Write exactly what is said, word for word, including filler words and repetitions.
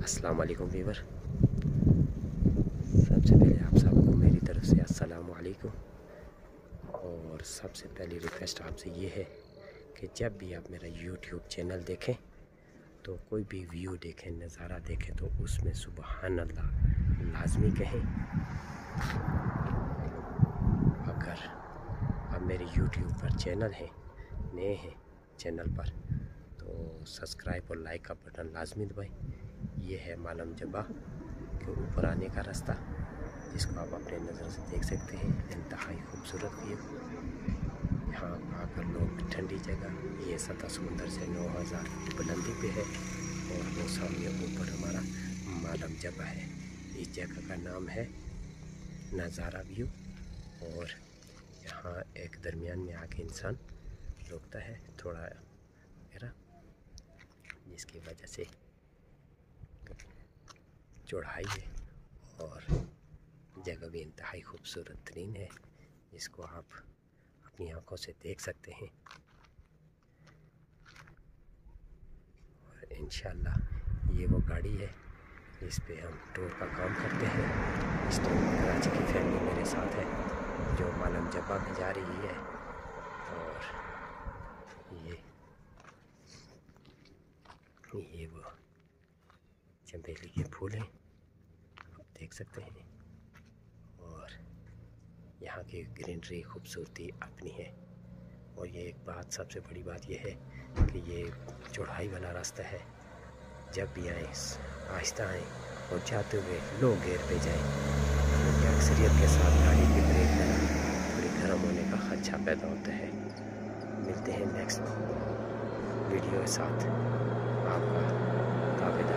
अस्सलाम वालेकुम वीवर। सबसे पहले आप सबको मेरी तरफ से अस्सलाम वालेकुम। और सबसे पहली रिक्वेस्ट आपसे ये है कि जब भी आप मेरा यूट्यूब चैनल देखें तो कोई भी व्यू देखें, नज़ारा देखें, तो उसमें सुबहान अल्लाह लाजमी कहें। अगर आप मेरे यूट्यूब पर चैनल हैं, नए हैं चैनल पर, तो सब्सक्राइब और लाइक का बटन लाजमी दबाएं। ये है मालम जबा के ऊपर आने का रास्ता, जिसको आप अपने नज़र से देख सकते हैं। इंतहाई खूबसूरत व्यू। यहाँ आकर लोग ठंडी जगह, ये सतह समुंदर से नौ हज़ार फीट बुलंदी पे है और वो सामने ऊपर हमारा मालम जबा है। इस जगह का नाम है नज़ारा व्यू। और यहाँ एक दरमियान में आके इंसान रुकता है थोड़ा मेरा, जिसकी वजह से चौड़ाई है और जगह भी इंतहाई खूबसूरत तरीन है, जिसको आप अपनी आंखों से देख सकते हैं। और इंशाल्लाह ये वो गाड़ी है जिस पे हम टूर का काम करते हैं। इस टूर में कराची की फैमिली मेरे साथ है जो मालम जबा में जा रही है। और ये ये वो चमेली के फूल हैं, आप देख सकते हैं। और यहाँ की ग्रीनरी खूबसूरती अपनी है। और ये एक बात, सबसे बड़ी बात यह है कि ये चौड़ाई वाला रास्ता है। जब भी आए आहिस्ता आएँ और जाते हुए लो गेयर पे जाएं, क्योंकि अक्सरियत के साथ गाड़ी की ब्रेक में थोड़ी गर्म होने का खदशा पैदा होता है। मिलते हैं नेक्स्ट वीडियो के साथ। आपका काबिल